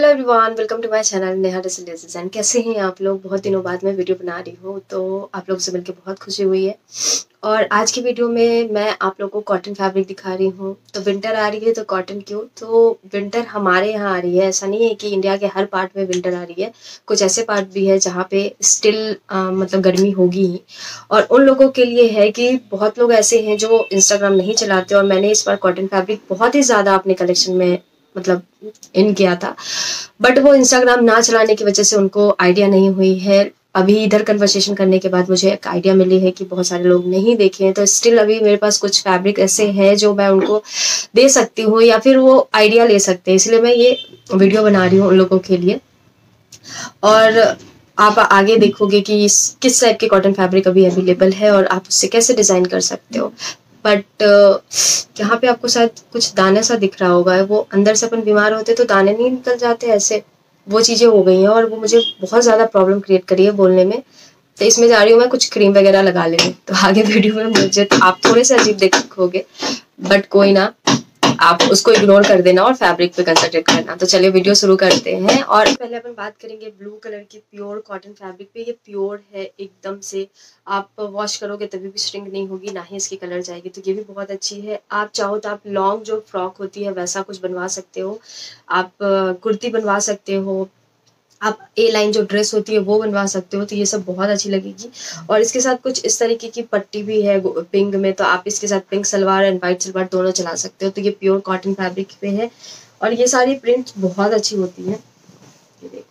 Hello everyone, welcome to my channel Neha design. कैसे हैं आप लोग? बहुत दिनों बाद मैं वीडियो बना रही हूँ, तो आप लोगों से मिलकर बहुत खुशी हुई है। और आज की वीडियो में मैं आप लोगों को कॉटन फैब्रिक दिखा रही हूँ। तो विंटर आ रही है तो कॉटन क्यों? तो विंटर हमारे यहाँ आ रही है, ऐसा नहीं है कि इंडिया के हर पार्ट में विंटर आ रही है। कुछ ऐसे पार्ट भी है जहाँ पे स्टिल मतलब गर्मी होगी ही। और उन लोगों के लिए है कि बहुत लोग ऐसे हैं जो इंस्टाग्राम नहीं चलाते, और मैंने इस बार कॉटन फैब्रिक बहुत ही ज़्यादा अपने कलेक्शन में मतलब इन किया था, बट वो इंस्टाग्राम ना चलाने की वजह से उनको आइडिया नहीं हुई है। अभी इधर कन्वर्सेशन करने के बाद मुझे एक आइडिया मिली है कि बहुत सारे लोग नहीं देखे हैं, तो स्टिल अभी मेरे पास कुछ फैब्रिक ऐसे हैं जो मैं उनको दे सकती हूँ या फिर वो आइडिया ले सकते हैं, इसलिए मैं ये वीडियो बना रही हूँ उन लोगों के लिए। और आप आगे देखोगे कि किस टाइप के कॉटन फैब्रिक अभी अवेलेबल है और आप उससे कैसे डिज़ाइन कर सकते हो। बट यहाँ पे आपको शायद कुछ दाना सा दिख रहा होगा, वो अंदर से अपन बीमार होते तो दाने नहीं निकल जाते ऐसे, वो चीज़ें हो गई हैं और वो मुझे बहुत ज़्यादा प्रॉब्लम क्रिएट करी है बोलने में। तो इसमें जा रही हूँ मैं कुछ क्रीम वगैरह लगा लेने, तो आगे वीडियो में मुझे आप थोड़े से अजीब देखोगे, बट कोई ना, आप उसको इग्नोर कर देना और फैब्रिक पे कंसंट्रेट करना। तो चलिए वीडियो शुरू करते हैं। और पहले अपन बात करेंगे ब्लू कलर की प्योर कॉटन फैब्रिक पे। ये प्योर है एकदम से, आप वॉश करोगे तभी भी श्रिंक नहीं होगी, ना ही इसकी कलर जाएगी, तो ये भी बहुत अच्छी है। आप चाहो तो आप लॉन्ग जो फ्रॉक होती है वैसा कुछ बनवा सकते हो, आप कुर्ती बनवा सकते हो, आप ए लाइन जो ड्रेस होती है वो बनवा सकते हो, तो ये सब बहुत अच्छी लगेगी। और इसके साथ कुछ इस तरीके की पट्टी भी है पिंक में, तो आप इसके साथ pink salwar and white salwar दोनों चला सकते हो। तो ये प्योर कॉटन फैब्रिक पे है और ये सारी प्रिंट बहुत अच्छी होती है, ये देखो।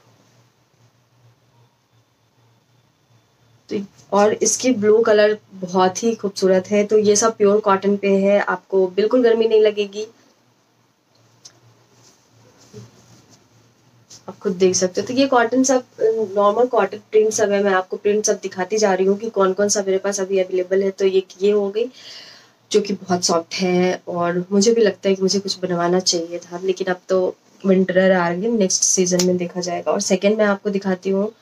तो और इसकी ब्लू कलर बहुत ही खूबसूरत है। तो ये सब प्योर कॉटन पे है, आपको बिल्कुल गर्मी नहीं लगेगी, आप खुद देख सकते हो। तो ये कॉटन सब नॉर्मल कॉटन प्रिंट सब है, मैं आपको प्रिंट सब दिखाती जा रही हूँ कि कौन कौन सा मेरे पास अभी अवेलेबल है। तो ये हो गई जो कि बहुत सॉफ्ट है, और मुझे भी लगता है कि मुझे कुछ बनवाना चाहिए था, लेकिन अब तो विंटर आ रही है, नेक्स्ट सीजन में देखा जाएगा। और सेकंड मैं आपको दिखाती हूँ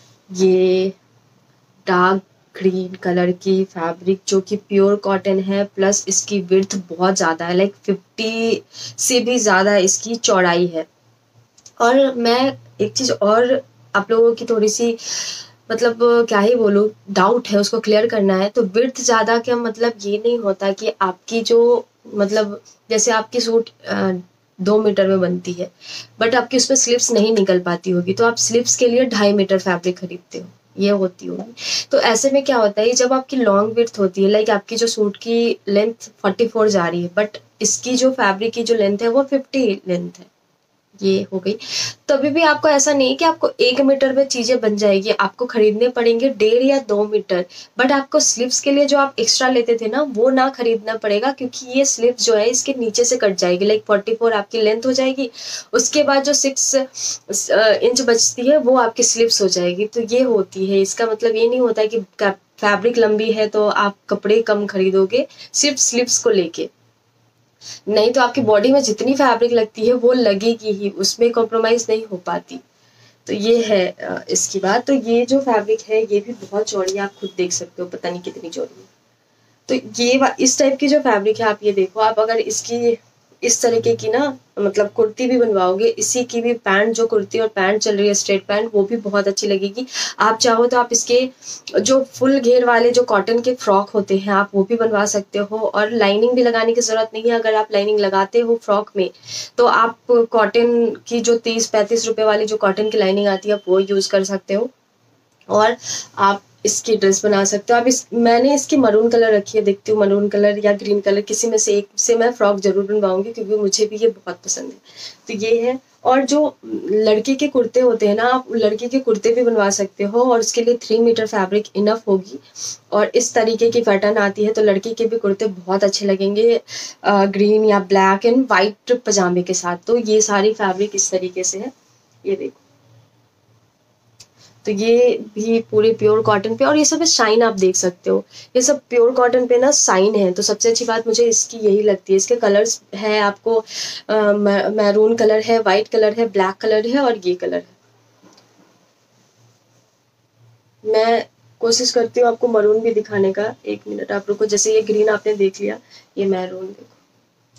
ये डार्क ग्रीन कलर की फैब्रिक जो कि प्योर कॉटन है, प्लस इसकी विड्थ बहुत ज़्यादा है, लाइक 50 से भी ज़्यादा इसकी चौड़ाई है। और मैं एक चीज़ और आप लोगों की थोड़ी सी मतलब क्या ही बोलूँ, डाउट है, उसको क्लियर करना है। तो विड्थ ज़्यादा क्या मतलब ये नहीं होता कि आपकी जो मतलब जैसे आपकी सूट 2 मीटर में बनती है, बट आपकी उसमें स्लिप्स नहीं निकल पाती होगी, तो आप स्लिप्स के लिए 2.5 मीटर फैब्रिक खरीदते हो, ये होती होगी। तो ऐसे में क्या होता है, जब आपकी लॉन्ग विड्थ होती है, लाइक आपकी जो सूट की लेंथ 44 जा रही है, बट इसकी जो फैब्रिक की जो लेंथ है वो 50 लेंथ है, ये हो गई। तो अभी भी आपको ऐसा नहीं कि आपको 1 मीटर में चीजें बन जाएगी, आपको खरीदने पड़ेंगे 1.5 या 2 मीटर। बट आपको स्लीव्स के लिए जो आप एक्स्ट्रा लेते थे ना, वो ना खरीदना पड़ेगा, क्योंकि ये स्लीव जो है इसके नीचे से कट जाएगी, लाइक 44 आपकी लेंथ हो जाएगी, उसके बाद जो 6 इंच बचती है वो आपकी स्लीव्स हो जाएगी। तो ये होती है, इसका मतलब ये नहीं होता है कि फैब्रिक लंबी है तो आप कपड़े कम खरीदोगे सिर्फ स्लीव्स को लेके, नहीं तो आपकी बॉडी में जितनी फैब्रिक लगती है वो लगेगी ही, उसमें कॉम्प्रोमाइज नहीं हो पाती। तो ये है इसकी बात। तो ये जो फैब्रिक है ये भी बहुत चौड़ी है, आप खुद देख सकते हो, पता नहीं कितनी चौड़ी है। तो ये इस टाइप की जो फैब्रिक है, आप ये देखो, आप अगर इसकी इस तरीके की ना मतलब कुर्ती भी बनवाओगे, इसी की भी पैंट, जो कुर्ती और पैंट चल रही है स्ट्रेट पैंट, वो भी बहुत अच्छी लगेगी। आप चाहो तो आप इसके जो फुल घेर वाले जो कॉटन के फ्रॉक होते हैं आप वो भी बनवा सकते हो, और लाइनिंग भी लगाने की जरूरत नहीं है। अगर आप लाइनिंग लगाते हो फ्रॉक में तो आप कॉटन की जो 30-35 रुपए वाली जो कॉटन की लाइनिंग आती है आप वो यूज कर सकते हो, और आप इसकी ड्रेस बना सकते हो। अब मैंने इसकी मरून कलर रखी है, देखती हूँ मरून कलर या ग्रीन कलर किसी में से एक से मैं फ्रॉक जरूर बनवाऊंगी, क्योंकि मुझे भी ये बहुत पसंद है। तो ये है। और जो लड़के के कुर्ते होते हैं ना, आप लड़के के कुर्ते भी बनवा सकते हो, और उसके लिए 3 मीटर फैब्रिक इनफ होगी। और इस तरीके की पैटर्न आती है, तो लड़के के भी कुर्ते बहुत अच्छे लगेंगे ग्रीन या ब्लैक एंड वाइट पजामे के साथ। तो ये सारी फैब्रिक इस तरीके से है, ये देखो। तो ये भी पूरे प्योर कॉटन पे, और ये सब शाइन आप देख सकते हो, ये सब प्योर कॉटन पे ना शाइन है। तो सबसे अच्छी बात मुझे इसकी यही लगती है। इसके कलर्स है आपको मैरून कलर है, वाइट कलर है, ब्लैक कलर है, और ये कलर है। मैं कोशिश करती हूँ आपको मरून भी दिखाने का, 1 मिनट आप रुको। जैसे ये ग्रीन आपने देख लिया, ये मैरून देखो,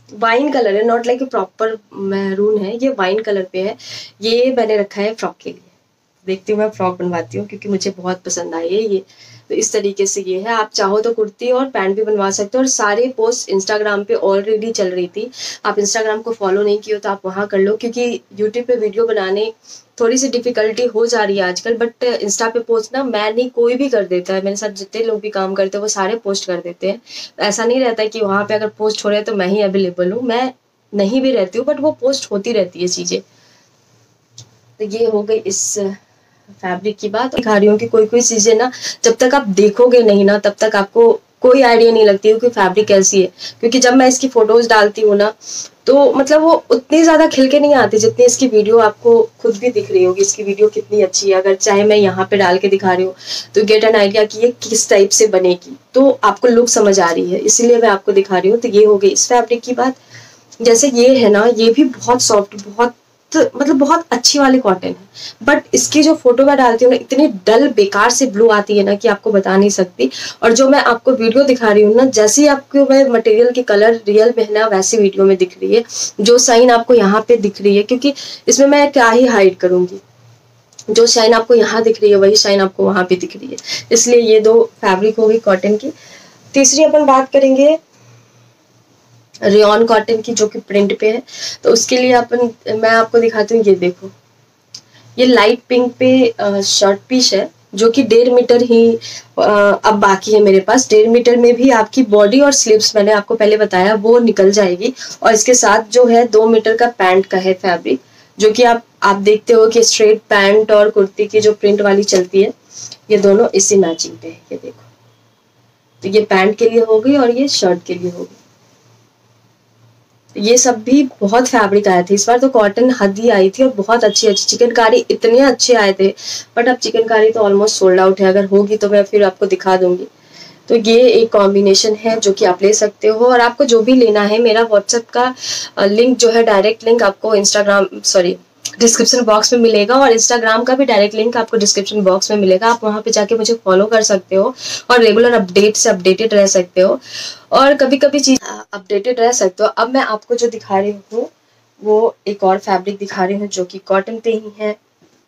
वाइन कलर है, नॉट लाइक प्रॉपर मैरून है, ये वाइन कलर पे है। ये मैंने रखा है फ्रॉक के लिए। देखती हूँ मैं फ्रॉक बनवाती हूँ क्योंकि मुझे बहुत पसंद आई है ये। तो इस तरीके से ये है, आप चाहो तो कुर्ती और पैंट भी बनवा सकते हो। और सारे पोस्ट इंस्टाग्राम पे ऑलरेडी चल रही थी। आप इंस्टाग्राम को फॉलो नहीं किए हो तो आप वहाँ कर लो, क्योंकि यूट्यूब पे वीडियो बनाने थोड़ी सी डिफिकल्टी हो जा रही है आजकल, बट इंस्टा पे पोस्ट ना मैं नहीं, कोई भी कर देता है। मेरे साथ जितने लोग भी काम करते हैं वो सारे पोस्ट कर देते हैं। ऐसा नहीं रहता है कि वहाँ पे अगर पोस्ट हो रहे हैं तो मैं ही अवेलेबल हूँ, मैं नहीं भी रहती हूँ, बट वो पोस्ट होती रहती है चीज़ें। तो ये हो गई इस फैब्रिक की बात। दिखा रही हूँ कि कोई कोई चीजें ना जब तक आप देखोगे नहीं ना तब तक आपको कोई आइडिया नहीं लगती है कि फैब्रिक कैसी है। क्योंकि जब मैं इसकी फोटोज डालती हूँ ना तो मतलब वो उतनी ज्यादा खिल के नहीं आती जितनी इसकी वीडियो आपको खुद भी दिख रही होगी। इसकी वीडियो कितनी अच्छी है, अगर चाहे मैं यहाँ पे डाल के दिखा रही हूँ तो गेट एन आइडिया कि ये किस टाइप से बनेगी, तो आपको लुक समझ आ रही है, इसलिए मैं आपको दिखा रही हूँ। तो ये हो गई इस फैब्रिक की बात। जैसे ये है ना, ये भी बहुत सॉफ्ट, बहुत मतलब बहुत अच्छी वाली कॉटन है, बट इसकी जो फोटो मैं डालती हूँ ना इतनी डल बेकार से ब्लू आती है ना कि आपको बता नहीं सकती। और जो मैं आपको वीडियो दिखा रही हूँ ना, जैसे ही आपको मैं मटेरियल की कलर रियल में है ना वैसी वीडियो में दिख रही है। जो साइन आपको यहाँ पे दिख रही है, क्योंकि इसमें मैं क्या ही हाइड करूंगी, जो शाइन आपको यहाँ दिख रही है वही शाइन आपको वहां पे दिख रही है। इसलिए ये दो फैब्रिक हो गई कॉटन की। तीसरी अपन बात करेंगे रेयॉन कॉटन की, जो कि प्रिंट पे है। तो उसके लिए अपन, मैं आपको दिखाती हूँ, ये देखो, ये लाइट पिंक पे शर्ट पीस है जो कि 1.5 मीटर ही अब बाकी है मेरे पास। 1.5 मीटर में भी आपकी बॉडी और स्लीव्स मैंने आपको पहले बताया वो निकल जाएगी। और इसके साथ जो है 2 मीटर का पैंट का है फैब्रिक, जो कि आप देखते हो कि स्ट्रेट पैंट और कुर्ती की जो प्रिंट वाली चलती है, ये दोनों इसी मैचिंग पे है। ये देखो, तो ये पैंट के लिए हो गई और ये शर्ट के लिए हो गई। ये सब भी बहुत फैब्रिक आए थे इस बार, तो कॉटन हद ही आई थी और बहुत अच्छी अच्छी चिकनकारी इतने अच्छे आए थे। बट अब चिकनकारी तो ऑलमोस्ट सोल्ड आउट है, अगर होगी तो मैं फिर आपको दिखा दूंगी। तो ये एक कॉम्बिनेशन है जो कि आप ले सकते हो। और आपको जो भी लेना है, मेरा व्हाट्सएप का लिंक जो है, डायरेक्ट लिंक आपको इंस्टाग्राम सॉरी डिस्क्रिप्शन बॉक्स में मिलेगा, और इंस्टाग्राम का भी डायरेक्ट लिंक आपको डिस्क्रिप्शन बॉक्स में मिलेगा। आप वहां पे जाके मुझे फॉलो कर सकते हो और रेगुलर अपडेट से अपडेटेड रह सकते हो, और कभी कभी चीज अपडेटेड रह सकते हो। अब मैं आपको जो दिखा रही हूँ वो एक और फैब्रिक दिखा रही हूँ जो कि कॉटन पे ही है।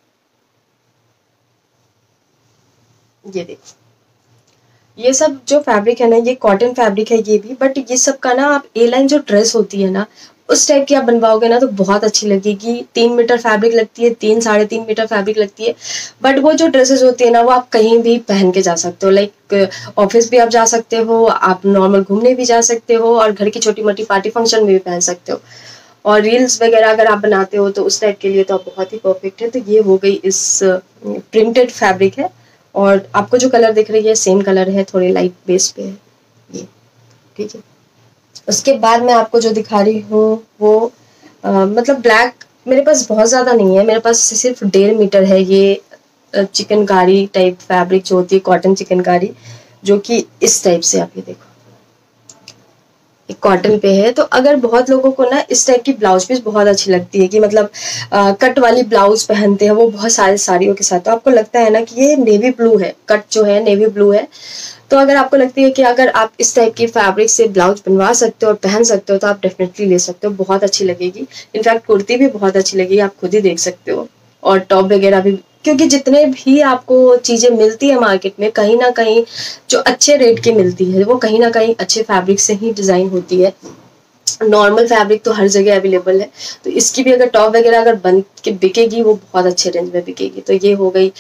ये देखो, ये सब जो फैब्रिक है ना, ये कॉटन फैब्रिक है ये भी, बट ये सब का ना आप ए लाइन जो ड्रेस होती है ना उस टाइप की आप बनवाओगे ना तो बहुत अच्छी लगेगी। 3 मीटर फैब्रिक लगती है, 3-3.5 मीटर फैब्रिक लगती है। बट वो जो ड्रेसेस होती है ना वो आप कहीं भी पहन के जा सकते हो, लाइक ऑफिस भी आप जा सकते हो, आप नॉर्मल घूमने भी जा सकते हो, और घर की छोटी मोटी पार्टी फंक्शन में भी पहन सकते हो। और रील्स वगैरह अगर आप बनाते हो तो उस टाइप के लिए तो आप बहुत ही परफेक्ट है। तो ये हो गई इस प्रिंटेड फैब्रिक है, और आपको जो कलर दिख रही है सेम कलर है, थोड़ी लाइट बेस पे है ये, ठीक है। उसके बाद मैं आपको जो दिखा रही हूँ वो मतलब ब्लैक मेरे पास बहुत ज़्यादा नहीं है, मेरे पास सिर्फ 1.5 मीटर है ये चिकनकारी टाइप फैब्रिक जो होती है, कॉटन चिकनकारी, जो कि इस टाइप से आप ये देखो कॉटन पे है। तो अगर बहुत लोगों को ना इस टाइप की ब्लाउज पीस बहुत अच्छी लगती है कि मतलब कट वाली ब्लाउज पहनते हैं वो बहुत सारे साड़ियों के साथ, तो आपको लगता है ना कि ये नेवी ब्लू है, कट जो है नेवी ब्लू है, तो अगर आपको लगती है कि अगर आप इस टाइप की फैब्रिक से ब्लाउज बनवा सकते हो और पहन सकते हो तो आप डेफिनेटली ले सकते हो, बहुत अच्छी लगेगी। इनफैक्ट कुर्ती भी बहुत अच्छी लगेगी, आप खुद ही देख सकते हो। और टॉप वगैरह भी, क्योंकि जितने भी आपको चीजें मिलती है मार्केट में कहीं ना कहीं जो अच्छे रेट की मिलती है वो कहीं ना कहीं अच्छे फैब्रिक से ही डिजाइन होती है। नॉर्मल फैब्रिक तो हर जगह अवेलेबल है, तो इसकी भी अगर टॉप वगैरह अगर बन के बिकेगी वो बहुत अच्छे रेंज में बिकेगी। तो ये हो गई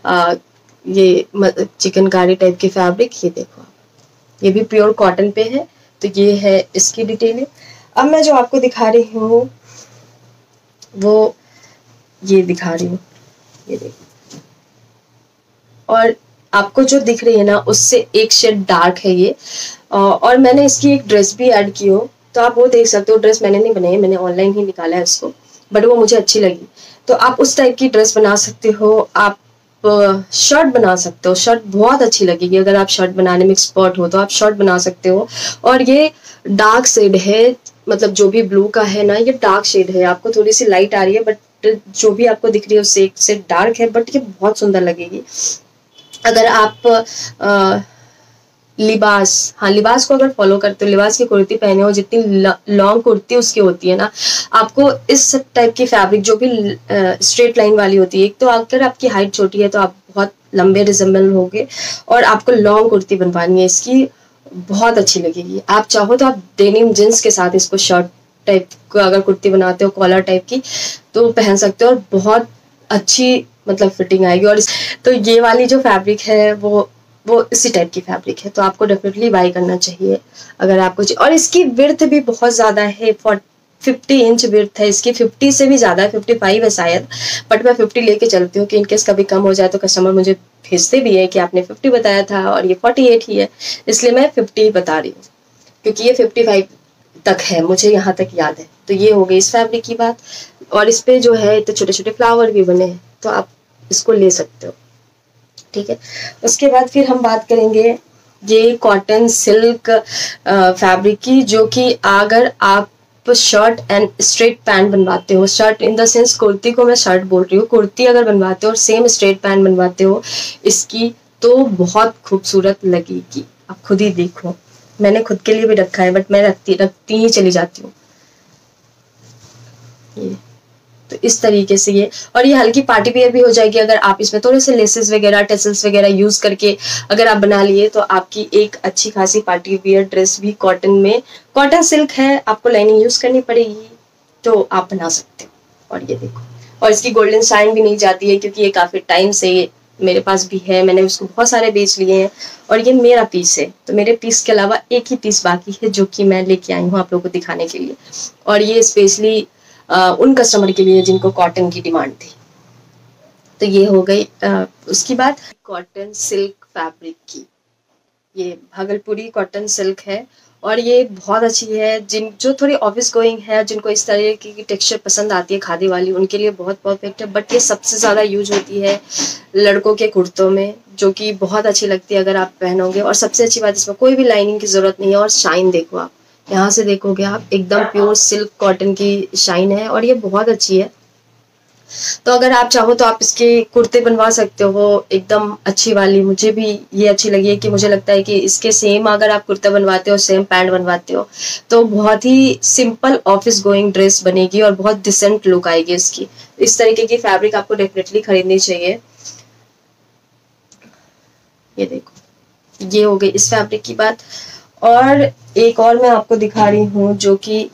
ये चिकनकारी टाइप की फैब्रिक, ये देखो ये भी प्योर कॉटन पे है। तो ये है इसकी डिटेलिंग। अब मैं जो आपको दिखा रही हूँ वो ये दिखा रही हूँ, ये देखो, और आपको जो दिख रही है ना उससे एक शेड डार्क है ये, और मैंने इसकी एक ड्रेस भी ऐड की हो तो आप वो देख सकते हो। ड्रेस मैंने नहीं बनाई, मैंने ऑनलाइन ही निकाला है उसको, बट वो मुझे अच्छी लगी, तो आप उस टाइप की ड्रेस बना सकते हो। आप शर्ट बना सकते हो, शर्ट बहुत अच्छी लगेगी अगर आप शर्ट बनाने में एक्सपर्ट हो तो आप शर्ट बना सकते हो। और ये डार्क शेड है, मतलब जो भी ब्लू का है ना ये डार्क शेड है, आपको थोड़ी सी लाइट आ रही है बट जो भी आपको दिख रही है उससे एक शेड डार्क है, बट ये बहुत सुंदर लगेगी। अगर आप लिबास, हाँ लिबास को अगर फॉलो करते हो, लिबास की कुर्ती पहने हो, जितनी लॉन्ग कुर्ती उसकी होती है ना, आपको इस टाइप की फैब्रिक जो भी स्ट्रेट लाइन वाली होती है, एक तो अगर आपकी हाइट छोटी है तो आप बहुत लंबे रिजेंबल होगे, और आपको लॉन्ग कुर्ती बनवानी है इसकी, बहुत अच्छी लगेगी। आप चाहो तो आप डेनिम जींस के साथ इसको शर्ट टाइप को अगर कुर्ती बनाते हो कॉलर टाइप की तो पहन सकते हो, और बहुत अच्छी मतलब फिटिंग आएगी। और तो ये वाली जो फैब्रिक है वो इसी टाइप की फैब्रिक है, तो आपको डेफिनेटली बाई करना चाहिए अगर आपको। और इसकी विड्थ भी बहुत ज़्यादा है, 50 इंच विड्थ है इसकी, 50 से भी ज़्यादा है, 55 है शायद, बट मैं 50 लेके चलती हूँ कि इनकेस कभी कम हो जाए तो कस्टमर मुझे भेजते भी है कि आपने 50 बताया था और ये 48 ही है, इसलिए मैं 50 बता रही हूँ, क्योंकि ये 55 तक है, मुझे यहाँ तक याद है। तो ये हो गई इस फैब्रिक की बात। और इस पे जो है तो छोटे छोटे फ्लावर भी बने हैं, तो आप इसको ले सकते हो, ठीक है। उसके बाद फिर हम बात करेंगे ये कॉटन सिल्क फैब्रिक की, जो कि अगर आप शर्ट एंड स्ट्रेट पैंट बनवाते हो, shirt in the sense kurti को मैं शर्ट बोल रही हूँ, कुर्ती अगर बनवाते हो और सेम स्ट्रेट पैंट बनवाते हो इसकी, तो बहुत खूबसूरत लगेगी। आप खुद ही देखो, मैंने खुद के लिए भी रखा है, बट मैं रखती ही चली जाती हूँ। ये तो इस तरीके से ये, और ये हल्की पार्टी वेयर भी हो जाएगी अगर आप इसमें थोड़े से लेसेस वगैरह, टेसल्स वगैरह यूज करके अगर आप बना लिए, तो आपकी एक अच्छी खासी पार्टी वेयर ड्रेस भी कॉटन में, कॉटन सिल्क है, आपको लाइनिंग यूज करनी पड़ेगी तो आप बना सकते हो। और ये देखो, और इसकी गोल्डन शाइन भी नहीं जाती है, क्योंकि ये काफी टाइम से मेरे पास भी है, मैंने उसको बहुत सारे बेच लिए हैं, और ये मेरा पीस है, तो मेरे पीस के अलावा एक ही पीस बाकी है जो कि मैं लेके आई हूँ आप लोगों को दिखाने के लिए, और ये स्पेशली उन कस्टमर के लिए जिनको कॉटन की डिमांड थी। तो ये हो गई उसकी बात कॉटन सिल्क फैब्रिक की। ये भागलपुरी कॉटन सिल्क है, और ये बहुत अच्छी है, जो थोड़ी ऑफिस गोइंग है, जिनको इस तरह की टेक्सचर पसंद आती है खादी वाली, उनके लिए बहुत परफेक्ट है। बट ये सबसे ज़्यादा यूज होती है लड़कों के कुर्तों में, जो कि बहुत अच्छी लगती है अगर आप पहनोगे। और सबसे अच्छी बात, इसमें कोई भी लाइनिंग की ज़रूरत नहीं है, और शाइन देखो आप, यहाँ से देखोगे आप एकदम प्योर सिल्क कॉटन की शाइन है, और ये बहुत अच्छी है। तो अगर आप चाहो तो आप इसके कुर्ते बनवा सकते हो एकदम अच्छी वाली। मुझे भी ये अच्छी लगी है कि मुझे लगता है कि इसके सेम अगर आप कुर्ता बनवाते हो, सेम पैंट बनवाते हो, तो बहुत ही सिंपल ऑफिस गोइंग ड्रेस बनेगी और बहुत डिसेंट लुक आएगी इसकी। इस तरीके की फैब्रिक आपको डेफिनेटली खरीदनी चाहिए। ये देखो, ये हो गई इस फैब्रिक की बात। और एक और मैं आपको दिखा रही हूँ, जो कि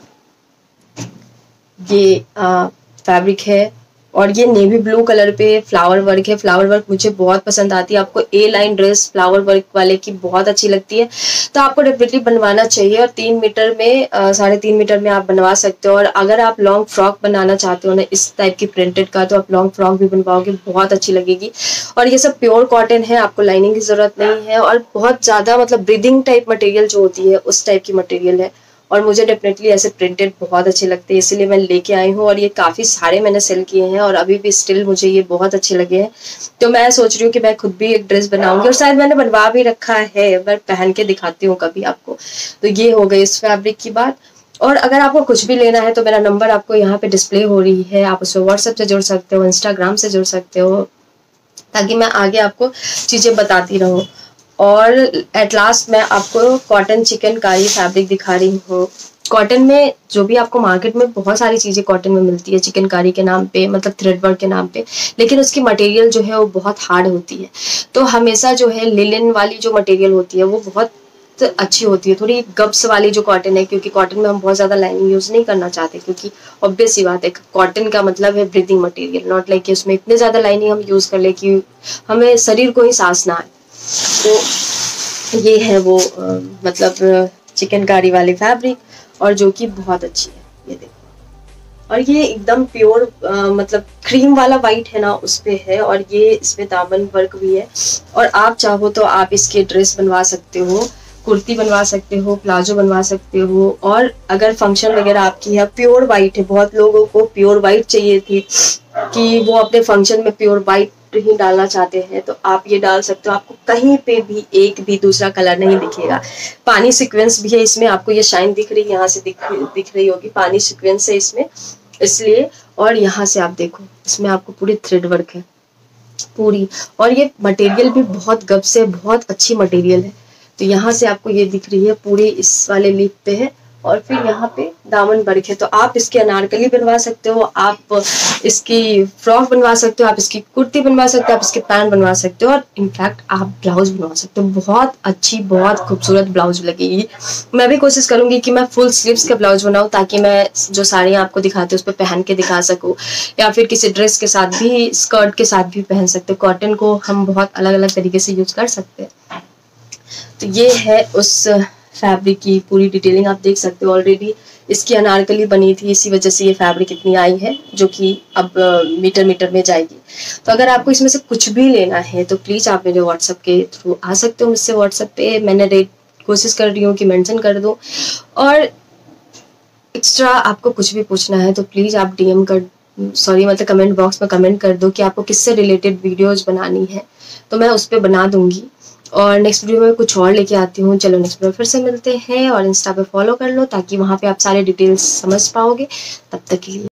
ये फैब्रिक है, और ये नेवी ब्लू कलर पे फ्लावर वर्क है। फ्लावर वर्क मुझे बहुत पसंद आती है, आपको A line dress flower work वाले की बहुत अच्छी लगती है, तो आपको डेफिनेटली बनवाना चाहिए। और 3 मीटर में 3.5 मीटर में आप बनवा सकते हो। और अगर आप लॉन्ग फ्रॉक बनाना चाहते हो ना इस टाइप की प्रिंटेड का, तो आप लॉन्ग फ्रॉक भी बनवाओगे, बहुत अच्छी लगेगी। और ये सब प्योर कॉटन है, आपको लाइनिंग की जरूरत नहीं है, और बहुत ज्यादा मतलब ब्रीदिंग टाइप मटेरियल जो होती है उस टाइप की मटेरियल है। और मुझे डेफिनेटली ऐसे प्रिंटेड बहुत अच्छे लगते हैं, इसीलिए मैं लेके आई हूँ। और ये काफ़ी सारे मैंने सेल किए हैं, और अभी भी स्टिल मुझे ये बहुत अच्छे लगे हैं। तो मैं सोच रही हूँ कि मैं खुद भी एक ड्रेस बनाऊंगी, और शायद मैंने बनवा भी रखा है, मैं पहन के दिखाती हूँ कभी आपको। तो ये हो गई इस फैब्रिक की बात। और अगर आपको कुछ भी लेना है तो मेरा नंबर आपको यहाँ पे डिस्प्ले हो रही है, आप उसमें व्हाट्सएप से जुड़ सकते हो, इंस्टाग्राम से जुड़ सकते हो, ताकि मैं आगे आपको चीज़ें बताती रहूँ। और एट लास्ट मैं आपको कॉटन चिकनकारी फैब्रिक दिखा रही हूँ। कॉटन में जो भी आपको मार्केट में बहुत सारी चीज़ें कॉटन में मिलती है चिकनकारी के नाम पे, मतलब थ्रेड वर्क के नाम पे, लेकिन उसकी मटेरियल जो है वो बहुत हार्ड होती है। तो हमेशा जो है लिनन वाली जो मटेरियल होती है वो बहुत अच्छी होती है। थोड़ी गब्स वाली जो कॉटन है, क्योंकि कॉटन में हम बहुत ज़्यादा लाइनिंग यूज़ नहीं करना चाहते, क्योंकि ऑब्वियस सी बात है कॉटन का मतलब है ब्रीदिंग मटेरियल, नॉट लाइक कि उसमें इतने ज़्यादा लाइनिंग हम यूज़ कर ले कि हमें शरीर को ही सांस ना आए। तो ये है वो मतलब चिकनकारी वाली फैब्रिक, और जो कि बहुत अच्छी है। ये देखो, और ये एकदम प्योर मतलब क्रीम वाला वाइट है ना उस पे है, और ये इसमें दामन वर्क भी है। और आप चाहो तो आप इसके ड्रेस बनवा सकते हो, कुर्ती बनवा सकते हो, प्लाजो बनवा सकते हो। और अगर फंक्शन वगैरह आपकी है, प्योर वाइट है, बहुत लोगों को प्योर वाइट चाहिए थी कि वो अपने फंक्शन में प्योर वाइट ही डालना चाहते हैं, तो आप ये डाल सकते हो। आपको कहीं पे भी एक भी दूसरा कलर नहीं दिखेगा। पानी सीक्वेंस भी है इसमें, आपको ये शाइन दिख रही है, यहाँ से दिख रही होगी, पानी सीक्वेंस है इसमें इसलिए। और यहाँ से आप देखो, इसमें आपको पूरी थ्रेड वर्क है पूरी, और ये मटेरियल भी बहुत गब से बहुत अच्छी मटेरियल है। तो यहाँ से आपको ये दिख रही है पूरी इस वाले लीफ पे है, और फिर यहाँ पे दामन वर्क है। तो आप इसके अनारकली बनवा सकते हो, आप इसकी फ्रॉक बनवा सकते हो, आप इसकी कुर्ती बनवा सकते हो, आप इसके पैंट बनवा सकते हो, और इनफैक्ट आप ब्लाउज बनवा सकते हो। बहुत अच्छी बहुत खूबसूरत ब्लाउज लगेगी। मैं भी कोशिश करूंगी कि मैं फुल स्लीव्स के ब्लाउज बनाऊं, ताकि मैं जो साड़ियाँ आपको दिखाती हूँ उस पर पहन के दिखा सकूँ, या फिर किसी ड्रेस के साथ भी, स्कर्ट के साथ भी पहन सकते हो। कॉटन को हम बहुत अलग अलग तरीके से यूज कर सकते हैं। तो ये है उस फैब्रिक की पूरी डिटेलिंग, आप देख सकते हो। ऑलरेडी इसकी अनारकली बनी थी, इसी वजह से ये फैब्रिक इतनी आई है, जो कि अब मीटर मीटर में जाएगी। तो अगर आपको इसमें से कुछ भी लेना है तो प्लीज़ आप मेरे व्हाट्सएप के थ्रू आ सकते हो मुझसे। व्हाट्सएप पे मैंने रेट कोशिश कर रही हूँ कि मेंशन कर दूँ, और एक्स्ट्रा आपको कुछ भी पूछना है तो प्लीज़ आप मतलब कमेंट बॉक्स में कमेंट कर दो कि आपको किससे रिलेटेड वीडियोज़ बनानी है, तो मैं उस पर बना दूँगी। और नेक्स्ट वीडियो में कुछ और लेके आती हूँ। चलो नेक्स्ट वीडियो फिर से मिलते हैं, और इंस्टा पे फॉलो कर लो ताकि वहाँ पे आप सारे डिटेल्स समझ पाओगे। तब तक के लिए